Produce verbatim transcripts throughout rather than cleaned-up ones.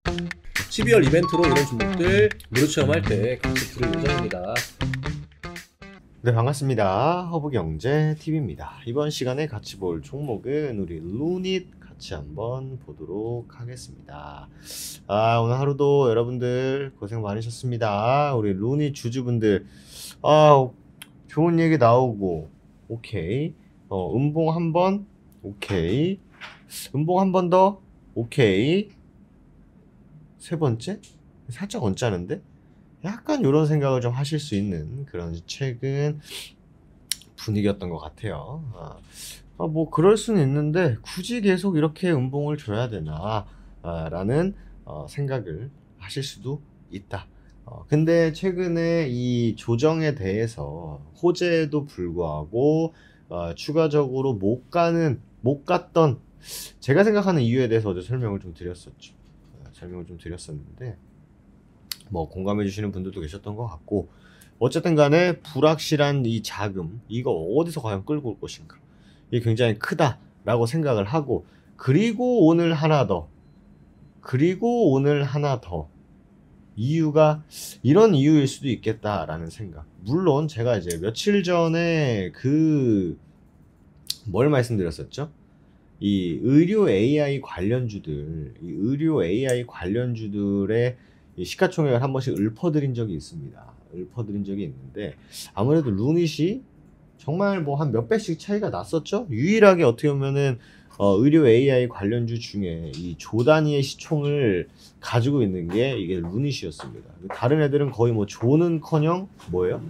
십이월 이벤트로 이런 종목들 무료 체험할 때 같이 들을 예정입니다. 네, 반갑습니다. 허브경제티비입니다. 이번 시간에 같이 볼 종목은 우리 루닛 같이 한번 보도록 하겠습니다. 아, 오늘 하루도 여러분들 고생 많으셨습니다. 우리 루닛 주주분들, 아, 좋은 얘기 나오고, 오케이. 어, 음봉 한 번, 오케이. 음봉 한 번 더, 오케이. 세 번째? 살짝 언짢은데? 약간 이런 생각을 좀 하실 수 있는 그런 최근 분위기였던 것 같아요. 아, 아, 뭐 그럴 수는 있는데 굳이 계속 이렇게 음봉을 줘야 되나 아, 라는 어, 생각을 하실 수도 있다. 어, 근데 최근에 이 조정에 대해서 호재에도 불구하고 어, 추가적으로 못 가는 못 갔던 제가 생각하는 이유에 대해서 어제 설명을 좀 드렸었죠. 어, 설명을 좀 드렸었는데 뭐 공감해 주시는 분들도 계셨던 것 같고, 어쨌든 간에 불확실한 이 자금, 이거 어디서 과연 끌고 올 것인가, 이게 굉장히 크다라고 생각을 하고, 그리고 오늘 하나 더 그리고 오늘 하나 더 이유가 이런 이유일 수도 있겠다라는 생각. 물론 제가 이제 며칠 전에 그 뭘 말씀드렸었죠? 이 의료 에이아이 관련주들, 이 의료 에이아이 관련주들의 이 시가총액을 한 번씩 읊어드린 적이 있습니다. 읊어드린 적이 있는데, 아무래도 루닛이 정말 뭐 한 몇 배씩 차이가 났었죠? 유일하게 어떻게 보면은 어, 의료 에이아이 관련주 중에 이 조 단위의 시총을 가지고 있는 게 이게 루닛이었습니다. 다른 애들은 거의 뭐 조는커녕 뭐예요?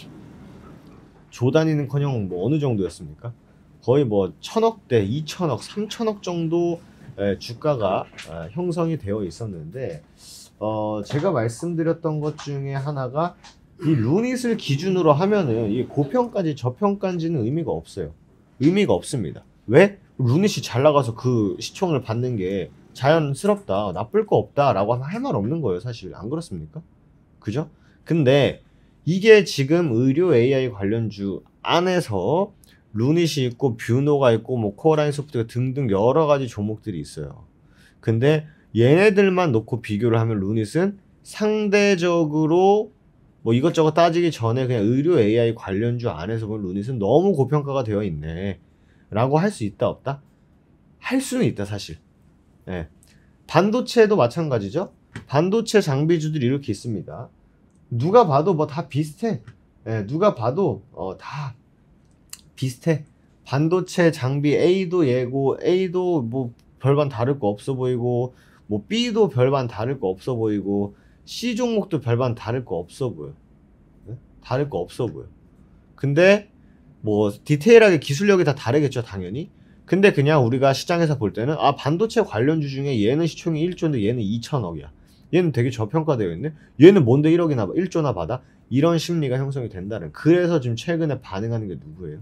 조 단위는커녕 뭐 어느 정도였습니까? 거의 뭐 천억대, 이천억, 삼천억 정도 에, 주가가 에, 형성이 되어 있었는데, 어, 제가 말씀드렸던 것 중에 하나가 이 루닛을 기준으로 하면은 이 고평가인지 저평가인지는 의미가 없어요. 의미가 없습니다. 왜? 루닛이 잘 나가서 그 시총을 받는 게 자연스럽다, 나쁠 거 없다 라고 하면 할 말 없는 거예요. 사실 안 그렇습니까? 그죠? 근데 이게 지금 의료 에이아이 관련주 안에서 루닛이 있고 뷰노가 있고 뭐 코어라인 소프트웨어 등등 여러 가지 종목들이 있어요. 근데 얘네들만 놓고 비교를 하면 루닛은 상대적으로 뭐 이것저것 따지기 전에 그냥 의료 에이아이 관련주 안에서 보면 루닛은 너무 고평가가 되어 있네 라고 할 수 있다 없다? 할 수는 있다 사실. 예. 반도체도 마찬가지죠. 반도체 장비주들이 이렇게 있습니다. 누가 봐도 뭐 다 비슷해. 예, 누가 봐도 어, 다 비슷해. 반도체 장비 A도 얘고, A도 뭐 별반 다를 거 없어 보이고, 뭐 B도 별반 다를 거 없어 보이고, C 종목도 별반 다를 거 없어 보여. 네? 다를 거 없어 보여. 근데 뭐 디테일하게 기술력이 다 다르겠죠, 당연히. 근데 그냥 우리가 시장에서 볼 때는 아, 반도체 관련주 중에 얘는 시총이 일조인데 얘는 이천억이야. 얘는 되게 저평가되어 있네. 얘는 뭔데 일억이나 일조나 받아? 이런 심리가 형성이 된다는. 그래서 지금 최근에 반응하는 게 누구예요?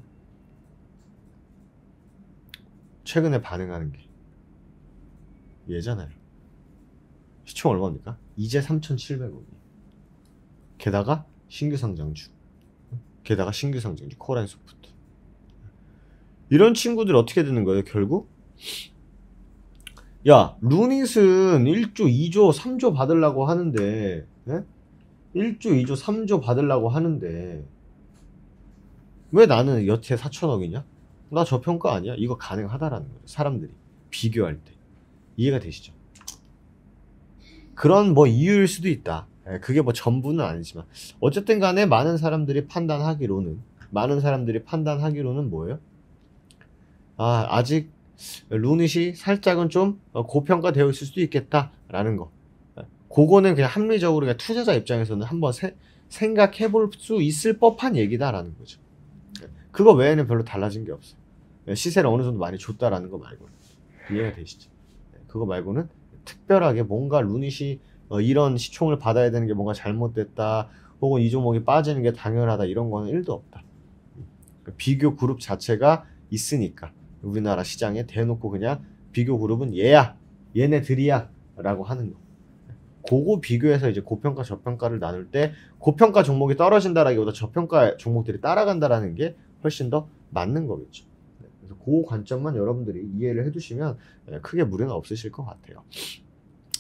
최근에 반응하는 게 얘잖아요. 시총 얼마입니까? 이제 삼천칠백억이. 게다가 신규 상장주. 게다가 신규 상장주 코어라인 소프트. 이런 친구들 어떻게 되는 거예요? 결국 야, 루닛은 일조, 이조, 삼조 받으려고 하는데, 예? 일조, 이조, 삼조 받으려고 하는데 왜 나는 여태 사천억이냐? 나 저평가 아니야? 이거 가능하다라는 거죠. 사람들이 비교할 때. 이해가 되시죠? 그런 뭐 이유일 수도 있다. 그게 뭐 전부는 아니지만 어쨌든 간에 많은 사람들이 판단하기로는 많은 사람들이 판단하기로는 뭐예요? 아, 아직 루닛이 살짝은 좀 고평가되어 있을 수도 있겠다라는 거. 그거는 그냥 합리적으로 그냥 투자자 입장에서는 한번 세, 생각해 볼 수 있을 법한 얘기다라는 거죠. 그거 외에는 별로 달라진 게 없어요. 시세를 어느 정도 많이 줬다라는 거 말고는. 이해가 되시죠? 그거 말고는 특별하게 뭔가 루닛이 어, 이런 시총을 받아야 되는 게 뭔가 잘못됐다, 혹은 이 종목이 빠지는 게 당연하다, 이런 거는 일도 없다. 비교 그룹 자체가 있으니까 우리나라 시장에 대놓고 그냥 비교 그룹은 얘야, 얘네들이야 라고 하는 거. 그거 비교해서 이제 고평가 저평가를 나눌 때 고평가 종목이 떨어진다라기보다 저평가 종목들이 따라간다라는 게 훨씬 더 맞는 거겠죠. 그래서 그 관점만 여러분들이 이해를 해두시면 크게 무리는 없으실 것 같아요.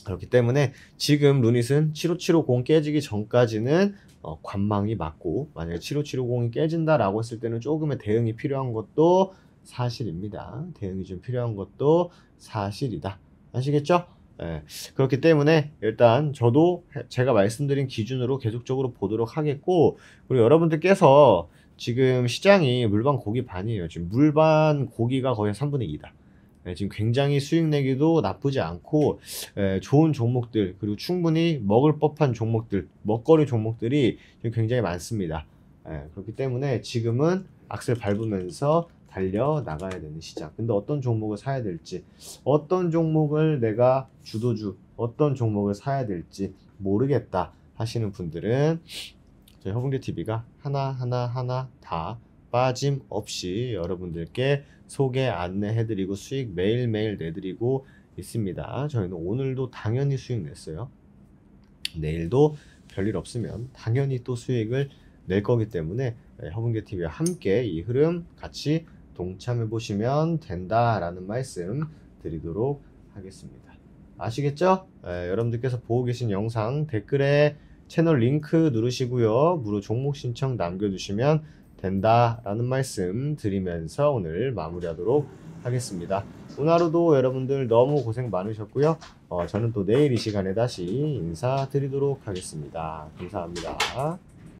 그렇기 때문에 지금 루닛은 칠오칠오공 깨지기 전까지는 어, 관망이 맞고, 만약에 칠오칠오공이 깨진다라고 했을 때는 조금의 대응이 필요한 것도 사실입니다. 대응이 좀 필요한 것도 사실이다. 아시겠죠? 예, 그렇기 때문에 일단 저도 제가 말씀드린 기준으로 계속적으로 보도록 하겠고, 그리고 여러분들께서 지금 시장이 물반 고기 반이에요. 지금 물반 고기가 거의 삼분의 이다. 예, 지금 굉장히 수익 내기도 나쁘지 않고, 예, 좋은 종목들, 그리고 충분히 먹을 법한 종목들, 먹거리 종목들이 지금 굉장히 많습니다. 예, 그렇기 때문에 지금은 악셀 밟으면서 달려 나가야 되는 시장. 근데 어떤 종목을 사야 될지, 어떤 종목을 내가 주도주, 어떤 종목을 사야 될지 모르겠다 하시는 분들은 저희 허붕대티비가 하나하나 하나 다 빠짐없이 여러분들께 소개 안내해드리고 수익 매일매일 내드리고 있습니다. 저희는 오늘도 당연히 수익 냈어요. 내일도 별일 없으면 당연히 또 수익을 낼 거기 때문에 허붕대티비와 함께 이 흐름 같이 동참해 보시면 된다라는 말씀 드리도록 하겠습니다. 아시겠죠? 에, 여러분들께서 보고 계신 영상 댓글에 채널 링크 누르시고요. 무료 종목 신청 남겨주시면 된다라는 말씀 드리면서 오늘 마무리하도록 하겠습니다. 오늘 하루도 여러분들 너무 고생 많으셨고요. 어, 저는 또 내일 이 시간에 다시 인사드리도록 하겠습니다. 감사합니다.